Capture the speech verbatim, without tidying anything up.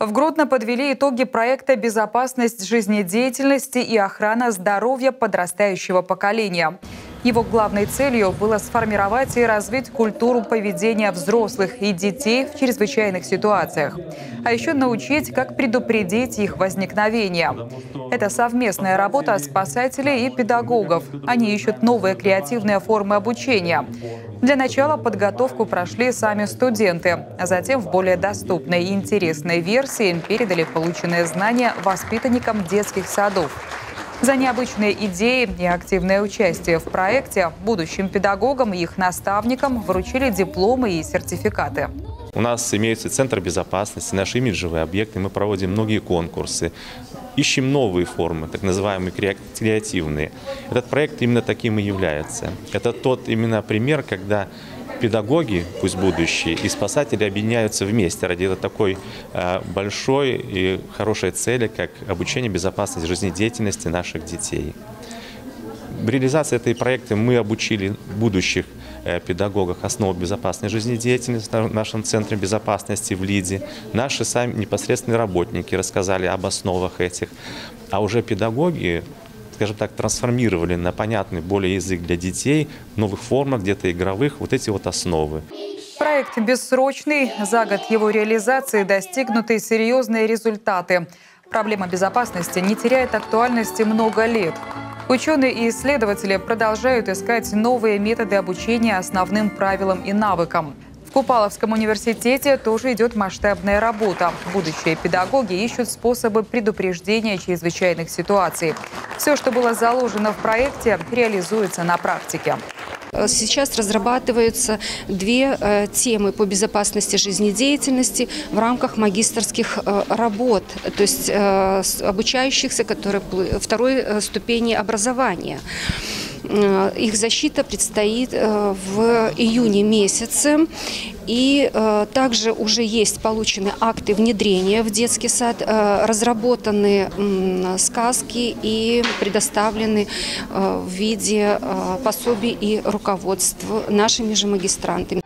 В Гродно подвели итоги проекта «Безопасность жизнедеятельности и охрана здоровья подрастающего поколения». Его главной целью было сформировать и развить культуру поведения взрослых и детей в чрезвычайных ситуациях, а еще научить, как предупредить их возникновение. Это совместная работа спасателей и педагогов. Они ищут новые креативные формы обучения. Для начала подготовку прошли сами студенты, а затем в более доступной и интересной версии передали полученные знания воспитанникам детских садов. За необычные идеи и активное участие в проекте будущим педагогам и их наставникам вручили дипломы и сертификаты. У нас имеется Центр безопасности, наши имиджевые объекты, мы проводим многие конкурсы, ищем новые формы, так называемые креативные. Этот проект именно таким и является. Это тот именно пример, когда педагоги, пусть будущие, и спасатели объединяются вместе ради такой э, большой и хорошей цели, как обучение безопасности жизнедеятельности наших детей. В реализации этого проекта мы обучили будущих э, педагогов основ безопасной жизнедеятельности в нашем Центре безопасности в Лиде. Наши сами непосредственные работники рассказали об основах этих, а уже педагоги, скажем так, трансформировали на понятный более язык для детей, в новых формах, где-то игровых, вот эти вот основы. Проект бессрочный. За год его реализации достигнуты серьезные результаты. Проблема безопасности не теряет актуальности много лет. Ученые и исследователи продолжают искать новые методы обучения основным правилам и навыкам. В Купаловском университете тоже идет масштабная работа. Будущие педагоги ищут способы предупреждения чрезвычайных ситуаций. Все, что было заложено в проекте, реализуется на практике. Сейчас разрабатываются две э, темы по безопасности жизнедеятельности в рамках магистерских э, работ, то есть э, обучающихся, которые второй э, ступени образования. Их защита предстоит в июне месяце. И э, также уже есть получены акты внедрения в детский сад, э, разработаны э, сказки и предоставлены э, в виде э, пособий и руководств нашими же магистрантами.